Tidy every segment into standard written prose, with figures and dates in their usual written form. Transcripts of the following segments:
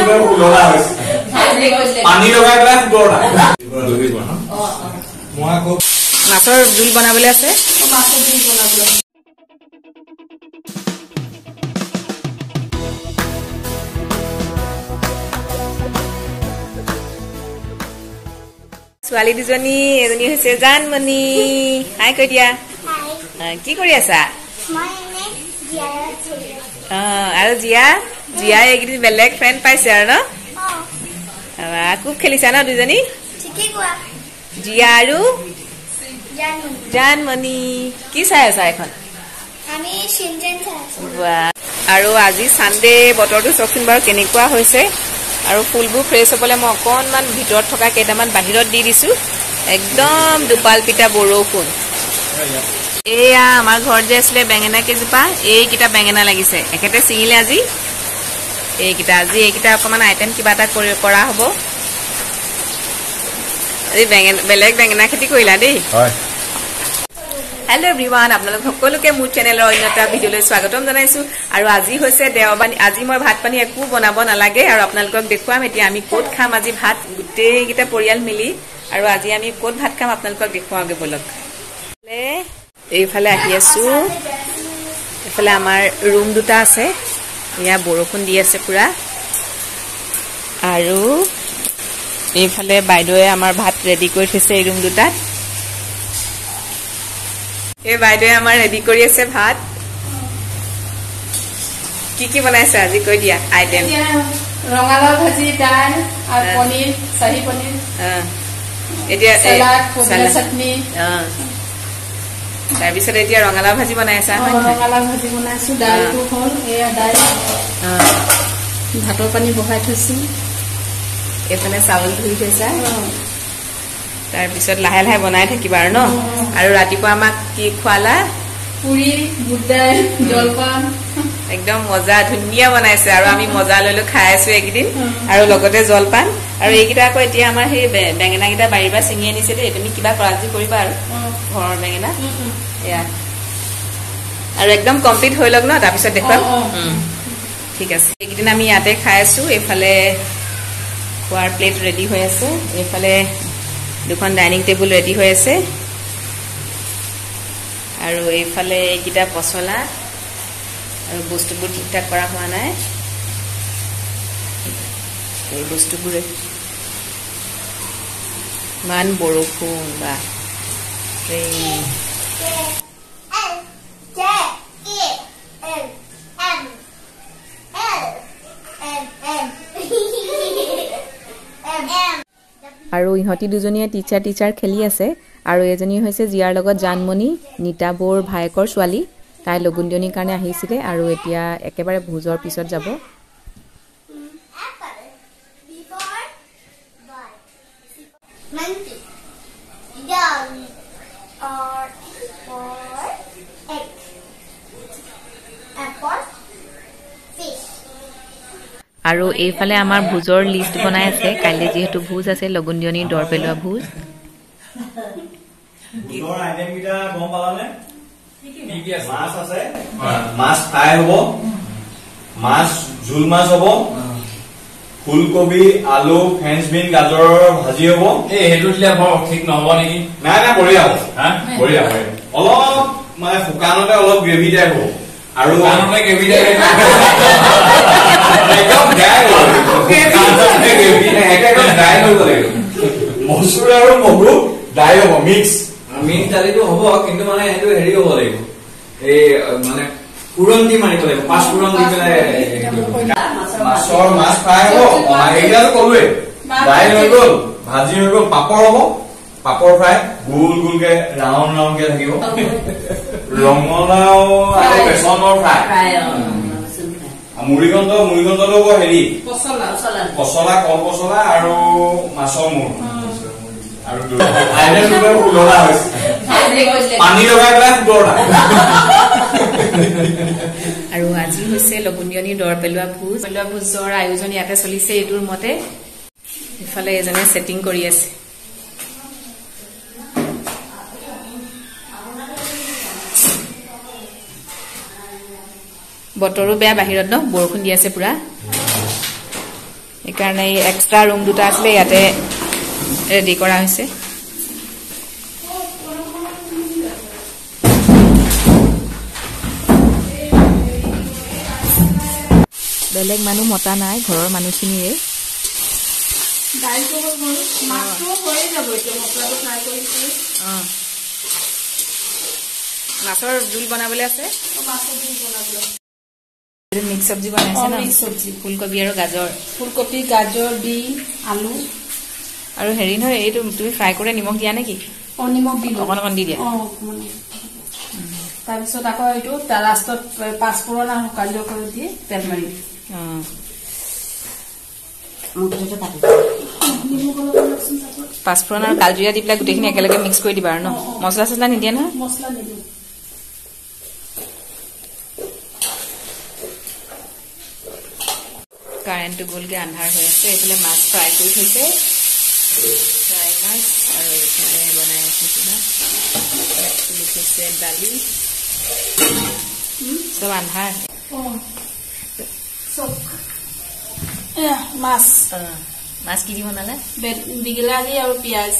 মাছৰ জোল বনাবলৈ আছে। ছোৱালী দুজনী, এজনী হৈছে জানমণি। হাই কৈ দিয়া। কি কৰি আছা? আৰু জীয়া জীয়াই এইকেইদিন বেলেগ ফ্ৰেণ্ড পাইছে আৰু ন? খুব খেলিছা ন দুজনী? জীয়া আৰু জানমণি। কি চাই আছা এখন? আৰু আজি চানডে, বতৰটো চাওকচোন বাৰু কেনেকুৱা হৈছে। আৰু ফুলবোৰ ফ্ৰেছ হ'বলৈ মই অকণমান ভিতৰত থকা কেইটামান বাহিৰত দি দিছো। একদম দুপাল পিঠা বৰষুণ। এয়া আমাৰ ঘৰত যে আছিলে বেঙেনা কেইজোপা, এইকেইটা বেঙেনা লাগিছে। একেতে ছিঙিলে আজি এইকেইটা অকণমান আইটেম কিবা এটা কৰা হ'ব। আজি বেলেগ বেঙেনা খেতি কৰিলা দেই। হেল্ল' এভৰিৱান, আপোনালোক সকলোকে মোৰ চেনেলৰ অন্য এটা ভিডিঅ'লৈ স্বাগতম জনাইছো। আৰু আজি হৈছে দেওবাৰ। আজি মই ভাত পানী একো বনাব নালাগে আৰু আপোনালোকক দেখুৱাম এতিয়া আমি ক'ত খাম আজি ভাত, গোটেইকেইটা পৰিয়াল মিলি। আৰু আজি আমি ক'ত ভাত খাম আপোনালোকক দেখুৱাওঁগে বলক। এইফালে আহি আছো। এইফালে আমাৰ ৰুম দুটা আছে। এয়া বৰষুণ দি আছে পুৰা। আৰু এইফালে বাইদেৱে আমাৰ ভাত ৰেডি কৰি থৈছে এই ৰুম দুটাত। এই বাইদেৱে আমাৰ ৰেডি কৰি আছে ভাত। কি কি বনাইছে আজি কৈ দিয়া আইটেম? ৰঙালাও ভাজি, দাইল আৰু পনীৰ, চাহি পনীৰ। এতিয়া চাটনি। তাৰপিছত এতিয়া ৰঙালাও ভাজি বনাইছা? ৰঙালাও ভাজি বনাইছো, দাইলটো হ'ল এয়া দাইল। ভাতৰ পানী বহাই থৈছো। এইফালে চাউল ধুই থৈছা। তাৰপিছত লাহে লাহে বনাই থাকিবা আৰু ন? আৰু ৰাতিপুৱা আমাক কি খোৱালা? পুৰি, বুট দাইল, জলপান। একদম মজা, ধুনীয়া বনাইছে। আৰু আমি মজা লৈ লৈ খাই আছো এইকেইদিন। আৰু লগতে জলপান। আৰু এইকেইটা আকৌ এতিয়া আমাৰ সেই বেঙেনা কেইটা বাৰীৰ পৰা ছিঙি আনিছে দেই। তুমি কিবা কৰা যদি কৰিবা আৰু ঘৰৰ বেঙেনা এয়া। আৰু একদম কমপ্লিট হৈ লওক ন, তাৰপিছত দেখুৱাম। ঠিক আছে, এইকেইদিন আমি ইয়াতে খাই আছো। এইফালে খোৱাৰ প্লেট ৰেডি হৈ আছে। এইফালে দুখন ডাইনিং টেবুল ৰেডি হৈ আছে। আৰু এইফালে এইকেইটা পচলা আৰু বস্তুবোৰ ঠিক ঠাক কৰা হোৱা নাই। এই বস্তুবোৰ ইমান বৰষুণ বা আৰু ইহঁতি দুজনীয়ে টিচাৰ খেলি আছে। আৰু এজনী হৈছে জীয়াৰ লগত জানমণি, নিতা বৌৰ ভায়েকৰ ছোৱালী। তাই লগুণ দিয়নিৰ কাৰণে আহিছিলে আৰু এতিয়া একেবাৰে ভোজৰ পিছত যাব। আৰু এইফালে আমাৰ ভোজৰ লিষ্ট বনাই আছে। কাইলৈ যিহেতু ভোজ আছে, লগুণ দিয়নিৰ দৰ পেলোৱা ভোজ। মাছ ফ্ৰাই হব, মাছ জোল মাছ হব, ফুলকবি, আলু, ফ্ৰেঞ্চ বিন, গাজৰৰ ভাজি হব। সেইটো দিলে বৰ ঠিক নহব নেকি? নাই নাই, বঢ়িয়া হব। বঢ়িয়া অলপ মানে শুকানতে অলপ গ্ৰেভি টাইপ হব। আৰু গ্ৰেভি টাইপ মচুৰ আৰু মগু দাইল হব, মিক্স দালিটো হব, কিন্তু মানে সেইটো হেৰি হব লাগিব, এই মানে পুৰণ দি মাৰিব লাগিব, পাঁচ পুৰণ দি পেলাই। মাছ ফ্ৰাই হব, এইকেইটাতো কলোৱে। দাইল হৈ গল, ভাজি হৈ গল, পাপৰ হব, পাপৰ ফ্ৰাই গোল গোলকে ৰাউণ্ড ৰাউণ্ডকে থাকিব। ৰঙালাও আৰু বেচনৰ ফ্ৰাই, মুড়িঘণ্টটো হ'ব হেৰি পচলা, কল পচলা আৰু মাছৰ মূৰ। আৰু পানী লগাই পেলাই সুতৰটা। আৰু আজি হৈছে লগুণ দিয়নিৰ দৰ পেলোৱা ভোজৰ আয়োজন ইয়াতে চলিছে এইটোৰ মতে। ইফালে এজনে ছেটিং কৰি আছে। বতৰো বেয়া বাহিৰত ন, বৰষুণ দি আছে পুৰা। এইকাৰণে এক্সট্ৰা ৰুম দুটা আছিলে ইয়াতে ৰেডি কৰা হৈছে বেলেগ মানুহ মতা নাই ঘৰৰ মানুহখিনিয়ে মাছৰ জোল বনাবলৈ আছে মিক্স চব্জি বনাইছে ন মিক্স চব্জি ফুলকবি আৰু গাজৰ ফুলকবি গাজৰ ডিম আলু আৰু হেৰি নহয় এইটো তুমি ফ্ৰাই কৰি নিমখ দিয়া নেকি নিমখ দিলো অকণ দি দিয়া তাৰপিছত আকৌ এইটো লাষ্টত পাঁচফোৰণ আৰু শুকান কৰি দি তেল মাৰি পাঁচফোৰণ আৰু কালজিৰা দি পেলাই গোটেইখিনি একেলগে মিক্স কৰি দিবা আৰু ন মছলা চছলা নিদিয়া নহয় মছলা নিদিওঁ কাৰেণ্টটো গ'লগে আন্ধাৰ হৈ আছে এইফালে মাছ ফ্ৰাই কৰি থৈছে ফ্ৰাই মাছ আৰু এইফালে বনাই আছে কিবা লিখিছে দালি চব আন্ধাৰ মাছ মাছ কি দি বনালে বিলাহী আৰু পিঁয়াজ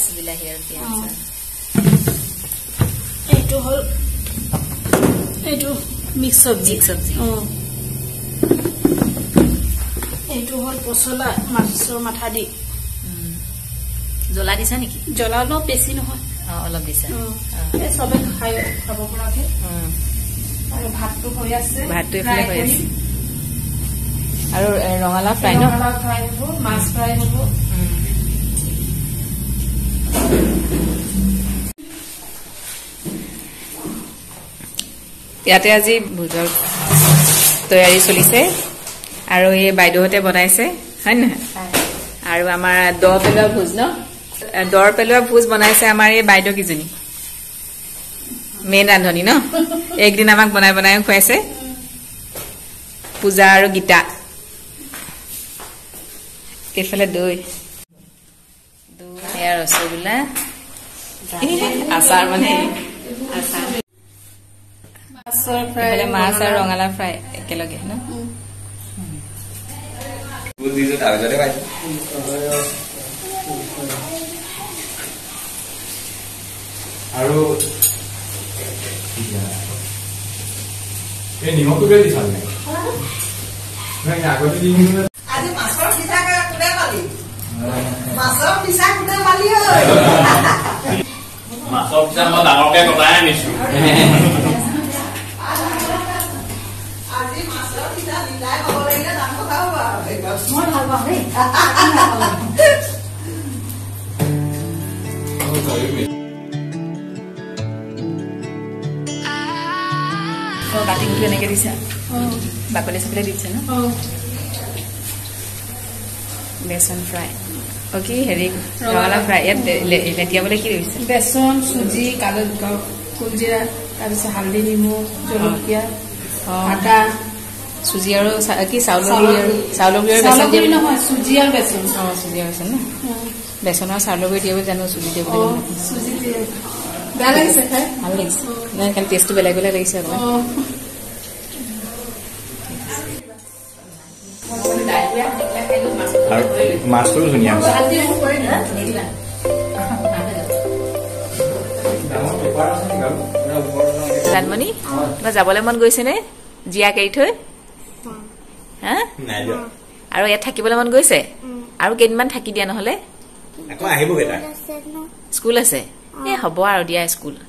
এইটো হ'ল এইটো মিক্স চব্জি এইটো হ'ল পচলা মাছৰ মাথা দি জ্বলা দিছা নেকি জ্বলা অলপ বেছি নহয় অলপ দিছা চবে খাব পৰাকে আৰু ভাতটো হৈ আছে ভাতটো এইফালে হৈ আছে আৰু ৰঙালাও ফ্ৰাই ন ৰঙালাও ফ্ৰাই হ'ব মাছ ফ্ৰাই হ'ব ইয়াতে আজি ভোজৰ তৈয়াৰী চলিছে আৰু এই বাইদেউহতে বনাইছে হয় নহয় আৰু আমাৰ দহ পেলোৱা ভোজ ন দহ পেলোৱা ভোজ বনাইছে আমাৰ এই বাইদেউ কিজনী মেইন ৰান্ধনী ন একদিন আমাক বনাই বনাই খুৱাইছে পূজা আৰু গীতা এইফালে দৈ এয়া ৰসগোল্লা আচাৰ মানে আচাৰ মাছ আৰু ৰঙালাও ফ্ৰাই একেলগে ন আৰু এই নিমখটোকে দিছা নাই আগতে দি আজি মাছৰ পিঠা কোনে পালি মাছৰ পিঠা কোনে পালি মাছৰ পিঠা মই ডাঙৰকে কটাই আনিছো আজি মাছৰ পিঠা নিলাই পাব লাগিলে ডাঙৰ কথা হ'ব আৰু মই ভাল পাওঁ দেই কাটিংটো এনেকে দিছা বাকলি চাকলি দিছে ন বেচন ফ্ৰাই কি হেৰি ৰঙালাও ফ্ৰাই ইয়াত লেটিয়াবলৈ কি দিছে বেচন চুজি কুলজিৰা তাৰপিছত হালধি নিমখ জলকীয়া আদা চুজি আৰু কি চাউলৰ গুৰি আৰু বেচন দিয়ে নহয় চুজি আৰু বেচন চুজি আৰু বেচন ন বেচন আৰু চাউলৰ গুৰি দিয়ে জানো চুজি দিয়ে চুজি দিয়ে বেয়া লাগিছে খাই ভাল লাগিছে নাই খালি টেষ্টটো বেলেগ বেলেগ লাগিছে অকণমান আৰু মাছটো ধুনীয়া জানমণি তোমাৰ যাবলৈ মন গৈছে নে জীয়াক এৰি থৈ হা আৰু ইয়াত থাকিবলৈ মন গৈছে আৰু কেইদিনমান থাকি দিয়া নহলে আকৌ আহিব কেইটা স্কুল আছে হ'ব আৰু দিয়া স্কুল